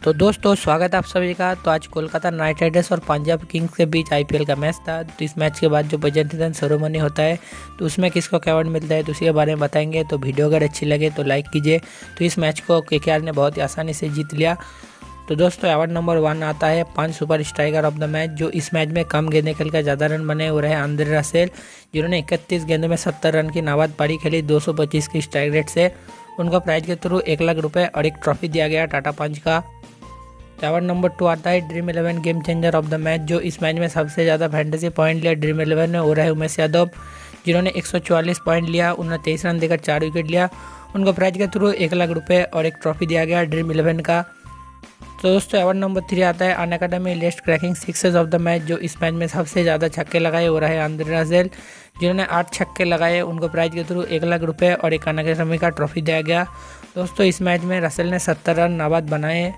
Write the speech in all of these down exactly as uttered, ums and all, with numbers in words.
तो दोस्तों स्वागत है आप सभी का। तो आज कोलकाता नाइट राइडर्स और पंजाब किंग्स के बीच आईपीएल का मैच था। तो इस मैच के बाद जो प्रेजेंटेशन सेरेमनी होता है तो उसमें किसको क्या अवार्ड मिलता है तो उसी के बारे में बताएंगे। तो वीडियो अगर अच्छी लगे तो लाइक कीजिए। तो इस मैच को केकेआर ने बहुत ही आसानी से जीत लिया। तो दोस्तों अवार्ड नंबर वन आता है पांच super striker of the match. जो इस मैच में कम गेंदें खेलकर ज़्यादा रन बने वो रहे आंद्रे रसेल, जिन्होंने इकतीस गेंदों में सत्तर रन की नाबाद पारी खेली दो सौ पच्चीस की स्ट्राइक रेट से। उनको प्राइज के थ्रू एक लाख रुपए और एक ट्रॉफी दिया गया टाटा पंच का। अवार्ड नंबर टू आता है dream eleven game changer of the match. जो इस मैच में सबसे ज़्यादा फैंटेसी पॉइंट लिया ड्रीम इलेवन में वो रहे उमेश यादव, जिन्होंने एक सौ चौवालीस पॉइंट लिया, उन्होंने तेईस रन देकर चार विकेट लिया। उनको प्राइज के थ्रू एक लाख रुपए और एक ट्रॉफी दिया गया ड्रीम इलेवन का। तो दोस्तों अवार्ड नंबर थ्री आता है Unacademy list cracking sixes of the match. जो इस मैच में सबसे ज़्यादा छक्के लगाए वो रहे आंद्रे रसेल, जिन्होंने आठ छक्के लगाए। उनको प्राइज के थ्रू एक लाख रुपए और एक अन अकेडमी का ट्रॉफी दिया गया। दोस्तों इस मैच में रसेल ने सत्तर रन नाबाद बनाए।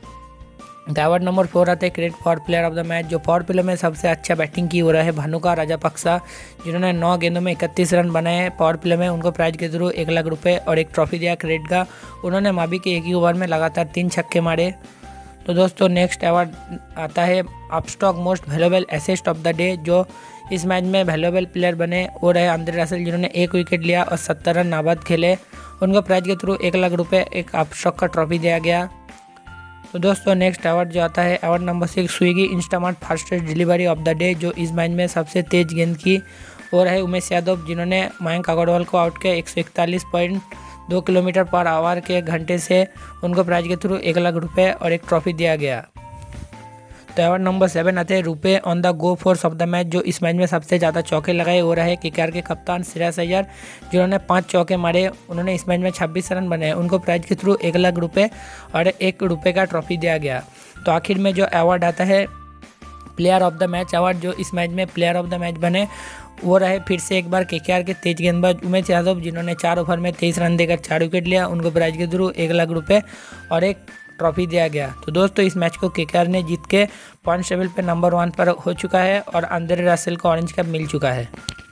अवार्ड नंबर फोर आता है cricket power player of the match. जो पावर प्ले में सबसे अच्छा बैटिंग की हो रहा है भानुका राजापक्सा, जिन्होंने नौ गेंदों में इकतीस रन बनाए पावर प्ले में। उनको प्राइज के थ्रू एक लाख रुपए और एक ट्रॉफी दिया क्रिकेट का। उन्होंने मावी के एक ही ओवर में लगातार तीन छक्के मारे। तो दोस्तों नेक्स्ट अवार्ड आता है Upstox most valuable assist of the day. जो इस मैच में वैल्यूएबल प्लेयर बने वो रहे आंद्रे रसेल, जिन्होंने एक विकेट लिया और सत्तर रन नाबाद खेले। उनको प्राइज के थ्रू एक लाख रुपए एक अपस्टॉक का ट्रॉफी दिया गया। तो दोस्तों नेक्स्ट अवार्ड जो आता है award number six Swiggy Instamart fastest delivery of the day. जो इस मैच में सबसे तेज गेंद की वो रहे उमेश यादव, जिन्होंने मयंक अग्रवाल को आउट किया एक सौ इकतालीस पॉइंट दो किलोमीटर पर आवर के घंटे से। उनको प्राइज के थ्रू एक लाख रुपए और एक ट्रॉफी दिया गया। तो अवार्ड नंबर सेवन आते हैं रुपए on the go force of the match. जो इस मैच में सबसे ज़्यादा चौके लगाए वो रहे केकेआर के कप्तान श्रेयस अय्यर, जिन्होंने पाँच चौके मारे। उन्होंने इस मैच में छब्बीस रन बनाए। उनको प्राइज के थ्रू एक लाख रुपए और एक रुपये का ट्रॉफी दिया गया। तो आखिर में जो अवार्ड आता है player of the match award. जो इस मैच में प्लेयर ऑफ द मैच बने वो रहे फिर से एक बार केकेआर के तेज गेंदबाज उमेश यादव, जिन्होंने चार ओवर में तेईस रन देकर चार विकेट लिया। उनको प्राइज के थ्रू एक लाख रुपए और एक ट्रॉफी दिया गया। तो दोस्तों इस मैच को केकेआर ने जीत के पॉइंट टेबल पे नंबर वन पर हो चुका है और आंद्रे रसेल को ऑरेंज कैप मिल चुका है।